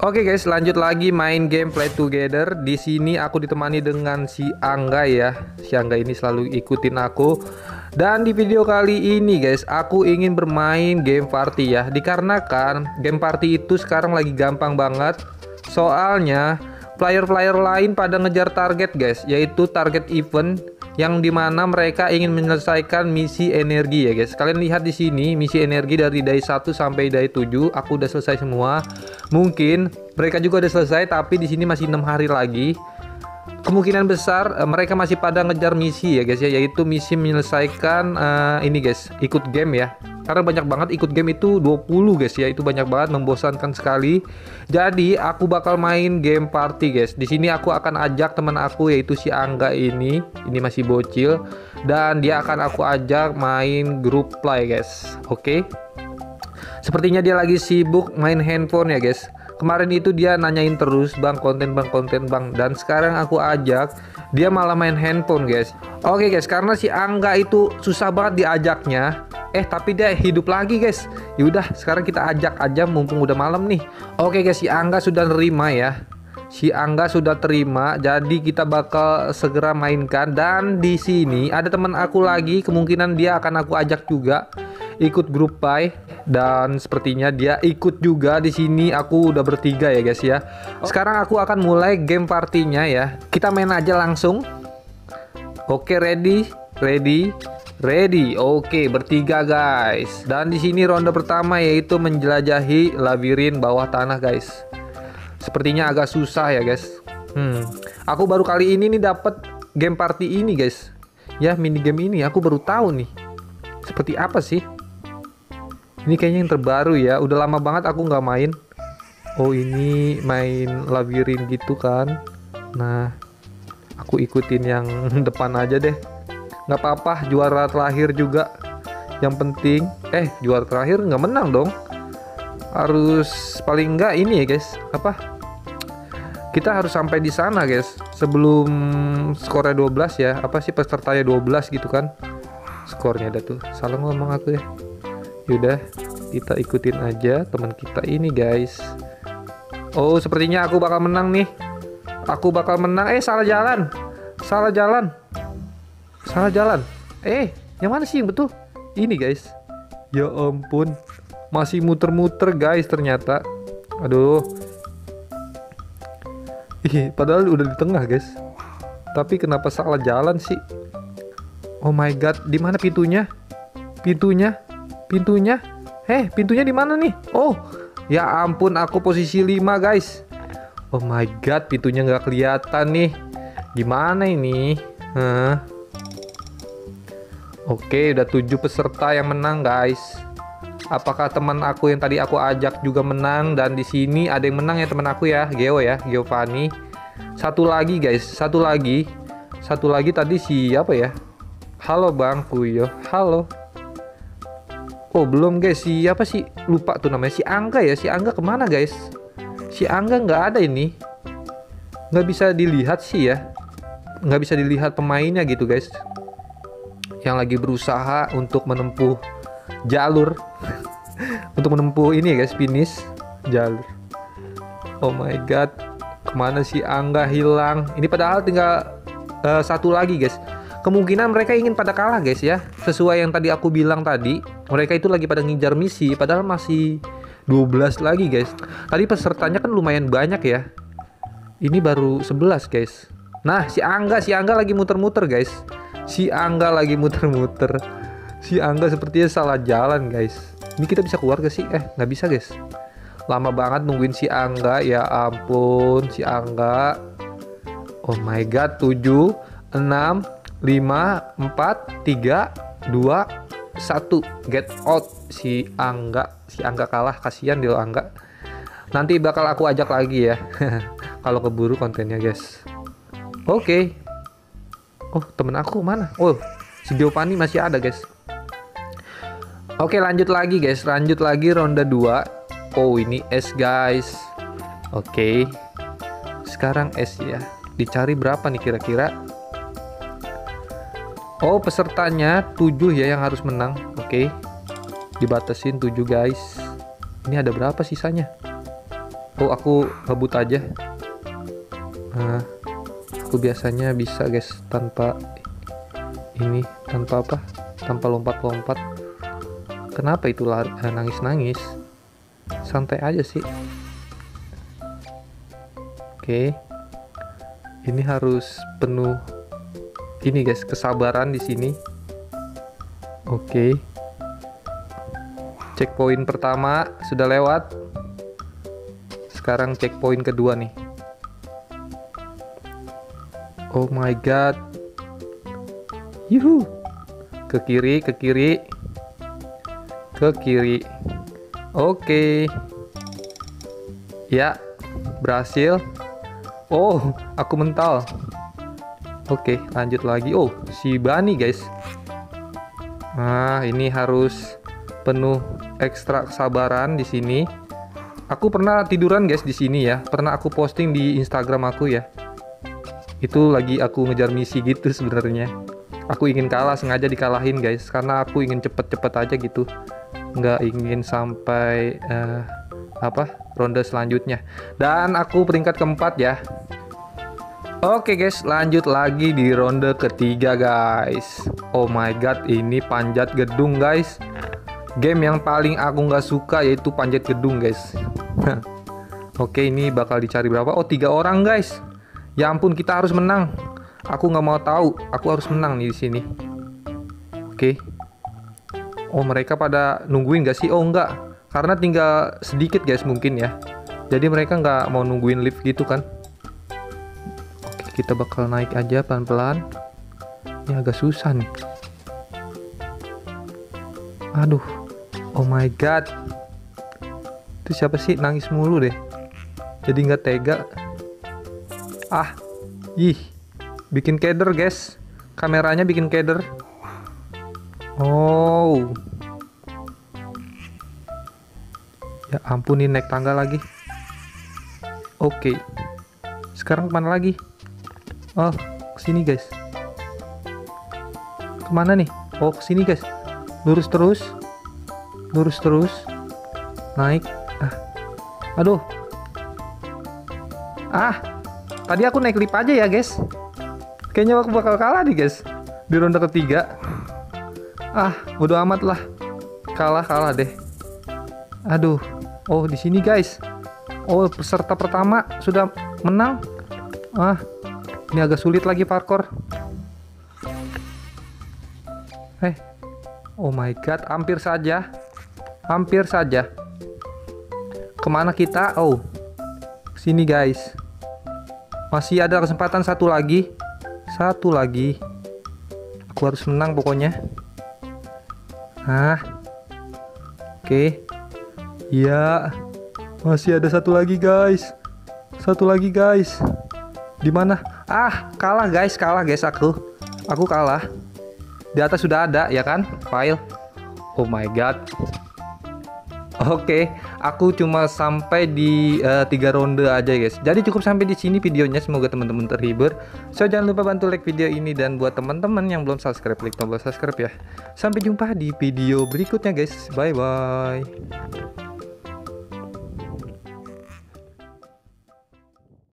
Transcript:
Oke guys, lanjut lagi main game Play Together. Di sini aku ditemani dengan si Angga ya. Si Angga ini selalu ikutin aku. Dan di video kali ini guys, aku ingin bermain game party ya. Dikarenakan game party itu sekarang lagi gampang banget. Soalnya player-player lain pada ngejar target guys, yaitu target event yang dimana mereka ingin menyelesaikan misi energi ya guys. Kalian lihat di sini misi energi dari day 1 sampai day 7 aku udah selesai semua. Mungkin mereka juga udah selesai, tapi di sini masih 6 hari lagi. Kemungkinan besar mereka masih pada ngejar misi ya guys ya, yaitu misi menyelesaikan ini guys, ikut game ya. Karena banyak banget ikut game itu 20 guys ya, itu banyak banget, membosankan sekali. Jadi aku bakal main game party guys. Di sini aku akan ajak teman aku yaitu si Angga ini masih bocil, dan dia akan aku ajak main grup play guys. Oke. Sepertinya dia lagi sibuk main handphone ya guys. Kemarin itu dia nanyain terus, bang konten bang, dan sekarang aku ajak dia malah main handphone guys. Oke guys, karena si Angga itu susah banget diajaknya, tapi dia hidup lagi guys. Yaudah sekarang kita ajak aja mumpung udah malam nih. Oke guys, si Angga sudah nerima ya. Si Angga sudah terima, jadi kita bakal segera mainkan. Dan di sini ada teman aku lagi, kemungkinan dia akan aku ajak juga ikut grup play. Dan sepertinya dia ikut juga. Di sini aku udah bertiga ya guys ya. Sekarang aku akan mulai game partinya ya. Kita main aja langsung. Oke, ready. Oke, bertiga guys. Dan di sini ronde pertama yaitu menjelajahi labirin bawah tanah guys. Sepertinya agak susah ya guys. Aku baru kali ini nih dapat game party ini guys. Ya, mini game ini aku baru tahu nih. Seperti apa sih? Ini kayaknya yang terbaru ya. Udah lama banget aku nggak main. Oh, ini main labirin gitu kan. Nah, aku ikutin yang depan aja deh. Nggak apa-apa, juara terakhir juga. Yang penting, juara terakhir nggak menang dong. Harus paling nggak ini ya guys. Kita harus sampai di sana guys. Sebelum skornya 12 ya. Apa sih, pesertanya 12 gitu kan. Skornya ada tuh. Salah ngomong aku ya. Yaudah, kita ikutin aja teman kita ini guys. Oh, sepertinya aku bakal menang nih. Aku bakal menang. Salah jalan. Yang mana sih yang betul? Ini guys. Ya ampun, masih muter-muter guys ternyata. Aduh. Padahal udah di tengah guys. Tapi kenapa salah jalan sih? Oh my god, di mana pintunya? Pintunya di mana nih? Oh, ya ampun, aku posisi 5 guys. Oh my god, pintunya nggak kelihatan nih. Gimana ini? Oke, udah 7 peserta yang menang guys. Apakah teman aku yang tadi aku ajak juga menang? Dan di sini ada yang menang ya, teman aku ya, Giovanni. Satu lagi guys, satu lagi tadi siapa ya? Halo Bang Kuyo, halo. Oh belum guys, siapa sih? Lupa tuh namanya, si Angga ya. Si Angga kemana guys? Si Angga nggak ada ini. Nggak bisa dilihat sih ya. Nggak bisa dilihat pemainnya gitu guys. Yang lagi berusaha untuk menempuh jalur. Untuk menempuh ini ya guys, finish jalur. Oh my god, kemana si Angga hilang? Ini padahal tinggal satu lagi guys. Kemungkinan mereka ingin pada kalah guys ya. Sesuai yang tadi aku bilang tadi, mereka itu lagi pada ngejar misi, padahal masih 12 lagi guys. Tadi pesertanya kan lumayan banyak ya. Ini baru 11 guys. Nah, si Angga lagi muter-muter guys. Si Angga sepertinya salah jalan guys. Ini kita bisa keluar gak sih? Nggak bisa guys. Lama banget nungguin si Angga. Ya ampun, si Angga. Oh my god, 7, 6, 5, 4, 3, 2, 1. Get out. Si Angga kalah. Kasihan dia Angga. Nanti bakal aku ajak lagi ya. Kalau keburu kontennya guys. Oke. Oh, temen aku mana? Oh, si Giovanni masih ada guys. Oke, lanjut lagi guys. Lanjut lagi ronde 2. Oh, ini S guys. Oke. Sekarang S ya. Dicari berapa nih kira-kira? Oh, pesertanya 7 ya yang harus menang. Oke. Dibatasin 7 guys. Ini ada berapa sisanya? Oh, aku ngebut aja. Nah, aku biasanya bisa guys tanpa ini, tanpa apa? Tanpa lompat-lompat. Kenapa itu nangis-nangis? Santai aja sih. Oke. Ini harus penuh ini guys, kesabaran di sini. Oke. Checkpoint pertama sudah lewat. Sekarang checkpoint kedua nih. Oh my god. Yuhu. Ke kiri, ke kiri. Ke kiri. Oke. Ya, berhasil. Oh, aku mental. Oke, lanjut lagi. Oh, si Bunny guys. Nah, ini harus penuh ekstra kesabaran di sini. Aku pernah tiduran guys di sini ya. Pernah aku posting di Instagram aku ya. Itu lagi aku ngejar misi gitu sebenarnya. Aku ingin kalah, sengaja dikalahin guys, karena aku ingin cepet-cepet aja gitu. Nggak ingin sampai ronde selanjutnya. Dan aku peringkat keempat ya. Oke guys, lanjut lagi di ronde ketiga guys. Oh my god, ini panjat gedung guys. Game yang paling aku nggak suka yaitu panjat gedung guys. Oke, ini bakal dicari berapa? Oh, 3 orang guys. Ya ampun, kita harus menang. Aku nggak mau tahu, aku harus menang nih di sini. Oke. Oh, mereka pada nungguin gak sih? Oh enggak, karena tinggal sedikit guys mungkin ya. Jadi mereka nggak mau nungguin lift gitu kan. Oke, kita bakal naik aja pelan-pelan. Ini agak susah nih. Aduh. Oh my god. Itu siapa sih nangis mulu deh. Jadi nggak tega. Ah. Ih. Bikin keder guys. Kameranya bikin keder. Oh. Ya ampun, ini naik tangga lagi. Oke. Sekarang kemana lagi? Oh, kesini guys. Kemana nih? Oh, kesini guys. Lurus terus. Lurus terus. Naik. Aduh. Tadi aku naik lift aja ya guys. Kayaknya aku bakal kalah nih guys di ronde ketiga. Bodo amat lah. Kalah deh. Aduh. Oh, di sini guys. Oh, peserta pertama sudah menang. Ini agak sulit lagi parkour. Oh my god, hampir saja. Hampir saja. Kemana kita? Oh, sini guys. Masih ada kesempatan satu lagi. Satu lagi. Aku harus menang pokoknya. Oke. Ya. Masih ada satu lagi guys. Satu lagi guys. Di mana? Kalah guys aku. Aku kalah. Di atas sudah ada ya kan? File. Oh my god. Oke, aku cuma sampai di 3 ronde aja guys. Jadi cukup sampai di sini videonya. Semoga teman-teman terhibur. So jangan lupa bantu like video ini, dan buat teman-teman yang belum subscribe, klik tombol subscribe ya. Sampai jumpa di video berikutnya guys. Bye bye.